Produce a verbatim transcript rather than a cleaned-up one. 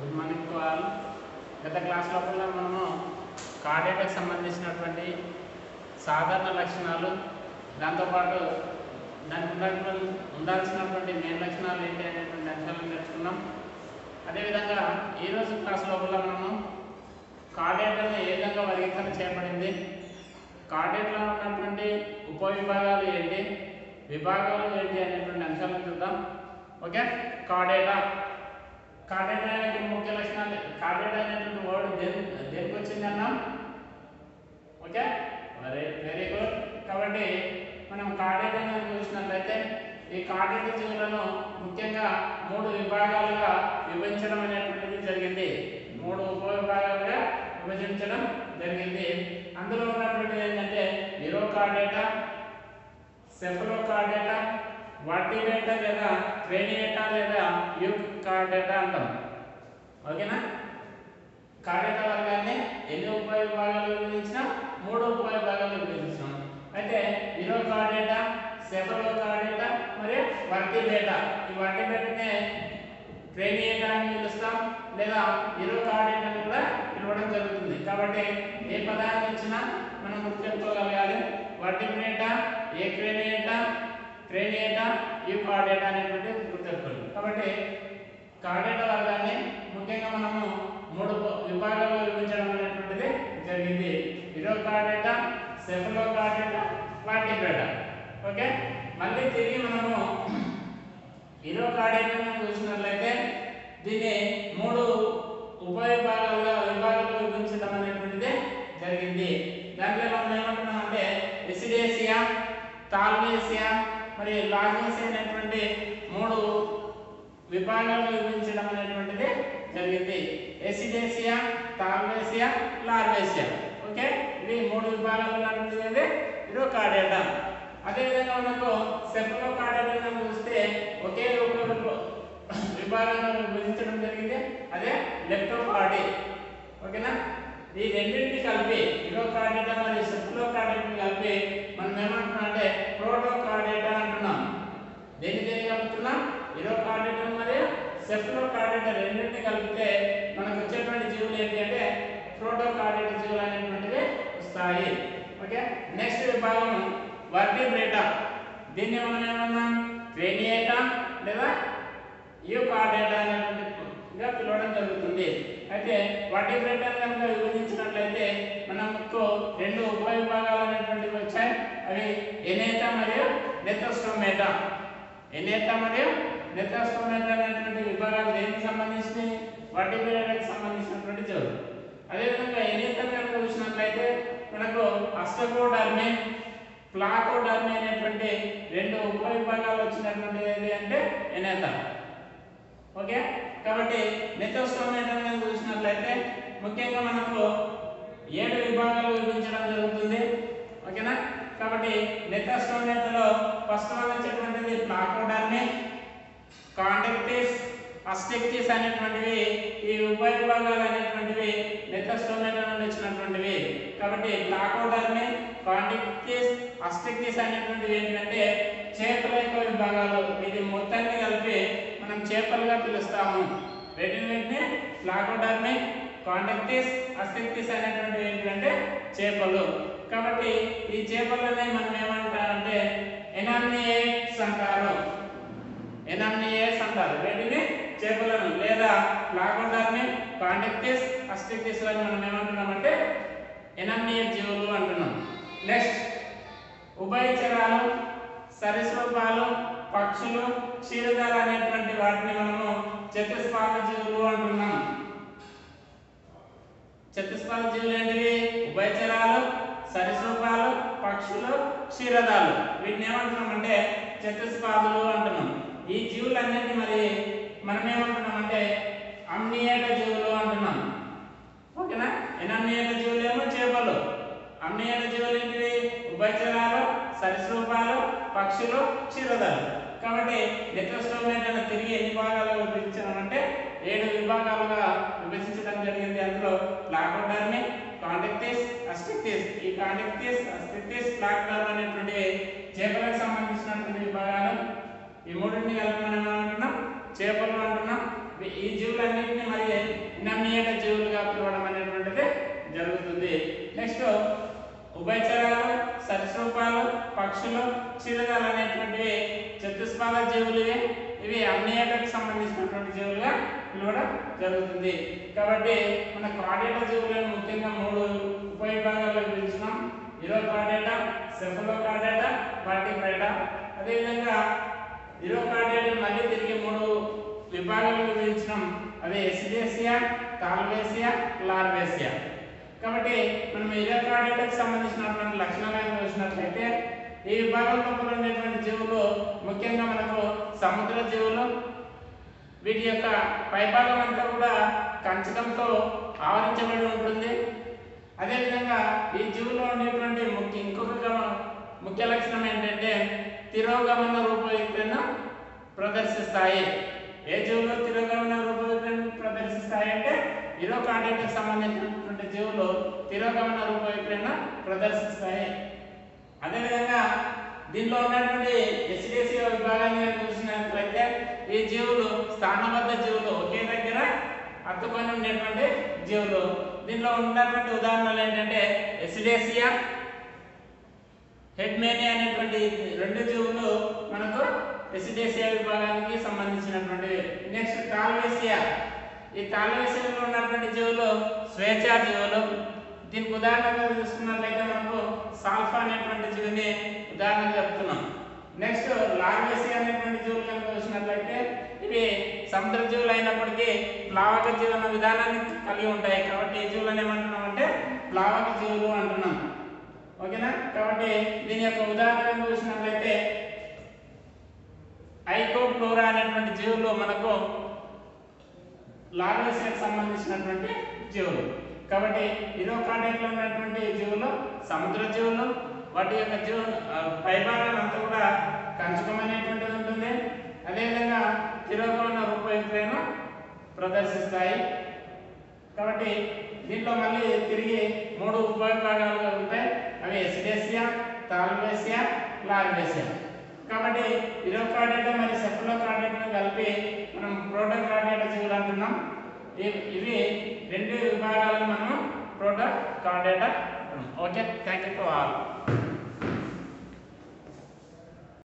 Good morning to all. గత class లోపల మనము కార్డియాకు సంబంధించినటువంటి సాధారణ లక్షణాలు, దాంతోపాటు దానికి ఉండాల్సిన ఉండాల్సినటువంటి మెయిన్ లక్షణాలు ఏంటి అనేటువంటి అంశాలను నేర్చుకున్నాం. అదేవిధంగా ఈరోజు క్లాస్ లోపల మనము కార్డియాక్ను ఏ విధంగా వర్గీకరణ చేయబడింది, కార్డియాక్లో ఉన్నటువంటి ఉపవిభాగాలు ఏంటి, విభాగాలు ఏంటి అనేటువంటి అంశాలను చూద్దాం. ఓకే, కార్డియాటా కార్డియాటా యొక్క ముఖ్య లక్షణాలు, కార్డియాటా అనేటువంటి వర్డ్ దేని దేనికి వచ్చింది అన్నాం. Okay, very very good. కాబట్టి మనం కార్డియాటా చూసినట్లయితే ఈ కార్డియాటా జీవులను ముఖ్యంగా మూడు విభాగాలుగా విభజించడం అనేటువంటిది జరిగింది. మూడు ఉపవిభాగాలుగా విభజించడం జరిగింది. అందులో ఉన్నటువంటి ఏంటంటే యూరోకార్డియాటా, సెఫలోకార్డియాటా, వర్టిబ్రేటా లేదా క్రేనియేటా లేదా యూకార్డియాటా అంటాం. ఓకేనా, కార్డియాటా వర్గాన్ని ఎన్ని ఉపవిభాగాలు విభజించినా మూడు ఉపవిభాగాలు విభజించాం. అయితే యూరోకార్డియాటా, సెఫలోకార్డియాటా మరియు వర్టిబ్రేటా, ఈ వర్టిబ్రేటానే క్రేనియేటా అని పిలుస్తాం లేదా యూరోకార్డియాటా అని కూడా పిలవడం జరుగుతుంది. కాబట్టి ఏ పదాన్ని ఇచ్చినా మనం గుర్తుపెట్టుకోగలగాలి. వర్టిబ్రేటా, ఏ క్రేనియేటా, క్రేనియేటా, యూకార్డియాటా అనేటువంటి గుర్తుపెట్టుకోవాలి. కాబట్టి కార్డియాటా వర్గాన్ని ముఖ్యంగా మనము మూడు విభాగాలుగా విభజించడం అనేటువంటిది జరిగింది. యూరోకార్డియాటా, సెఫలోకార్డియాటా, వర్టిబ్రేటా. ఓకే, మళ్ళీ తిరిగి మనము యూరోకార్డియాటాను చూసినట్లయితే దీన్ని మూడు ఉపవిభాగాలుగా విభాగాలుగా విభజించడం అనేటువంటిది జరిగింది. దాంట్లో మనం ఏమంటున్నామంటే ఎసిడేసియా, థాల్వేసియా మరియు లాగేసియా అనేటువంటి మూడు విభాగాలుగా విభజించడం అనేటువంటిది జరిగింది. ఎసిడేసియా, థాల్వేసియా, లార్వేసియా. ఓకే, ఇవి మూడు విభాగాలు ఉన్నటువంటిది యూరోకార్డియాటా. అదేవిధంగా మనకు సెఫలోకార్డియాటా చూస్తే ఒకే ఒక విభాగంగా విభజించడం జరిగింది, అదే లెప్టోకార్డి. ఓకేనా, ఈ రెండింటిని కలిపి యూరోకార్డియాటా మరియు సెఫలోకార్డియాటాని కలిపి మనం ఏమంటున్నాం అంటే ప్రోటోకార్డియాటా అంటున్నాం. దేని దేని కలుపుతున్నాం? యూరోకార్డియాటా మరియు సెఫలోకార్డియాటా రెండింటిని కలిపితే మనకు వచ్చేటువంటి జీవులు ఏంటి అంటే ప్రోటోకార్డియాటా జీవులు అనేటువంటివి వస్తాయి. ఓకే, నెక్స్ట్ విభాగం వర్టిబ్రేటా. దీన్ని మనం ఏమన్నాం? క్రేనియేటా లేదా యూకార్డియాటా అనేటువంటిగా పిలవడం జరుగుతుంది. అయితే వర్టిబ్రేటా కనుక విభజించినట్లయితే మనకు రెండు ఉపవిభాగాలు అనేటువంటివి వచ్చాయి. అవి ఎనేటా మరియు నెథోస్టోమేటా. ఎనేటా మరియు నెథోస్టోమేటా అనేటువంటి విభాగాలు దేనికి సంబంధించి? వర్టిబ్రేటాకి సంబంధించినటువంటి జీవులు. అదేవిధంగా ఎనేటా కనుక చూసినట్లయితే మనకు అస్టకోడర్మే, ప్లాకోడర్మే అనేటువంటి రెండు ఉపవిభాగాలు వచ్చినటువంటి ఏది అంటే ఎనేటా. ఓకే, కాబట్టి నెథోస్టోమేటా చూసినట్లయితే ముఖ్యంగా మనకు ఏడు విభాగాలు విభజించడం జరుగుతుంది. ఓకేనా, కాబట్టి నెథోస్టోమేటాలో ఫస్ట్ వన్ వచ్చేటువంటిది ప్లాకోడర్మే, కాండక్టిస్, అస్టెక్టిస్ అనేటువంటివి ఈ ఉపవిభాగాలు అనేటువంటివి నెథోస్టోమేటా నుండి వచ్చినటువంటివి. కాబట్టి ప్లాకోడర్మే, కాండక్టిస్, అస్టెక్టిస్ అనేటువంటివి ఏంటంటే చేపల యొక్క విభాగాలు. ఇది మొత్తాన్ని కలిపి మనం చేపలుగా పిలుస్తాము. వీటిని వీటిని ప్లాకోడర్మే, కాండక్టిస్, అస్టెక్టిస్ అనేటువంటివి ఏంటంటే చేపలు. కాబట్టి ఈ చేపలనే మనం ఏమంటారంటే ఎనామ్నియేట్స్ అంటారు. ఎనామ్నియేట్స్ అంటారు వీటిని చేపలను. లేదా ప్లాకోడర్మే, కాండక్టిస్, అస్టెక్టిస్ లను మనం ఏమంటున్నామంటే ఎనామ్నియేట్ జీవులు అంటున్నాం. నెక్స్ట్ ఉభయచరాలు, సరీసృపాలు, పక్షులు, క్షీరదాలు అనేటువంటి వాటిని మనము చతుష్పాద జీవులు అంటున్నాం. చతుష్పాద జీవులు ఏంటివి? ఉభయచరాలు, సరీసృపాలు, పక్షులు, క్షీరదాలు. వీటిని ఏమంటున్నామంటే చతుష్పాదులు అంటున్నాం. ఈ జీవులన్నింటినీ మరి మనం ఏమంటున్నామంటే అమ్నియేట జీవులు అంటున్నాం. ఓకేనా, ఎనామ్నియేట జీవులు ఏమో చేపలు, అమ్నియేట జీవులు ఏంటివి? ఉభయచరాలు, సరీసృపాలు, పక్షులు, క్షీరదాలు. కాబట్టి నెథోస్టోమేటాను తిరిగి ఎన్ని భాగాలుగా విభజించామంటే ఏడు విభాగాలుగా విభజించడం జరిగింది. అందులో ప్లాకోడర్మే, కాండక్టిస్, అస్టెక్టిస్. ఈ కాండక్టిస్, అస్టెక్టిస్, ప్లాకోడర్మే అనేటువంటి చేపలకు సంబంధించినటువంటి విభాగాలు. ఈ మూడింటిని కలిపి మనం ఏమంటున్నాం? చేపలు అంటున్నాం. ఈ జీవులన్నింటినీ మరి సంబంధించినటువంటి జీవులుగా పిలవడం జరుగుతుంది. కాబట్టి మన కార్డేటా జీవులను ముఖ్యంగా మూడు ఉపవిభాగాలుగా విభజించినాం. Urochordata, Cephalochordata, Vertebrata. అదేవిధంగా యూరోకార్డేటా మళ్ళీ తిరిగి మూడు విభాగాలుగా విభజించినాం. అవి ఎసిడేసియా, తాల్వేసియా, లార్వేసియా. కాబట్టి మనం యూరోకార్డేటాకు సంబంధించినటువంటి లక్షణాలను చూసినట్లయితే ఈ విభాగంలో ఉండేటువంటి జీవులు ముఖ్యంగా మనకు సముద్ర జీవులు. వీటి యొక్క పైభాగం అంతా కూడా కంచకంతో ఆవరించబడి ఉంటుంది. అదేవిధంగా ఈ జీవులో ఉండేటువంటి ముఖ్య ఇంకొక ముఖ్య లక్షణం ఏంటంటే తిరోగమన రూపవిక్రియను ప్రదర్శిస్తాయి. ఏ జీవులు తిరోగమన రూపవిక్రియను ప్రదర్శిస్తాయి అంటే యూరోకార్డేటాకు సంబంధించినటువంటి జీవులు తిరోగమన రూపవిక్రియను ప్రదర్శిస్తాయి. అదేవిధంగా దీనిలో ఉన్నటువంటి ఎసిడేసియా విభాగాన్ని చూసినట్లయితే ఈ జీవులు స్థానబద్ధ జీవులు, ఒకే దగ్గర అత్తుకొని ఉండేటువంటి జీవులు. దీనిలో ఉన్నటువంటి ఉదాహరణలు ఏంటంటే ఎసిడేసియా, హెడ్మేనియా అనేటువంటి రెండు జీవులు మనకు ఎసిడేసియా విభాగానికి సంబంధించినటువంటి. Next Thaliacea. ఈ తాల్వేసియాలో ఉన్నటువంటి జీవులు స్వేచ్ఛా జీవులు. దీనికి ఉదాహరణగా చూసుకున్నట్లయితే మనకు సాల్ఫా అనేటువంటి జీవిని ఉదాహరణ చెప్తున్నాం. నెక్స్ట్ లార్వేసియా అనేటువంటి జీవులు కనుక చూసినట్లయితే ఇవి సముద్ర జీవులు అయినప్పటికీ ప్లావక జీవన విధానాన్ని కలిగి ఉంటాయి. కాబట్టి ఈ జీవులను ఏమంటున్నాం అంటే ప్లావక జీవులు అంటున్నాం. ఓకేనా? కాబట్టి దీని యొక్క ఉదాహరణ చూసినట్లయితే ఐకోఫ్లోరా అనేటువంటి జీవులు మనకు లార్వేసియాకు సంబంధించినటువంటి జీవులు. కాబట్టి యూరోకార్డేటాలో ఉన్నటువంటి జీవులు సముద్ర జీవులు. వాటి యొక్క జీవ పైభాగం అంతా కూడా కంచకం అనేటువంటిది ఉంటుంది. అదేవిధంగా తిరోగమన రూపవిక్రియను ప్రదర్శిస్తాయి. కాబట్టి దీంట్లో మళ్ళీ తిరిగి మూడు ఉపవిభాగాలుగా ఉంటాయి. అవి ఎసిడేసియా, తాల్వేసియా, లార్వేసియా. కాబట్టి యూరోకార్డేటా మరియు సెఫలోకార్డేటాను కలిపి మనం ప్రోటోకార్డేటా జీవులు అంటున్నాం. ఇవి రెండు విభాగాలను మనం Protochordata. Okay, thank you for all.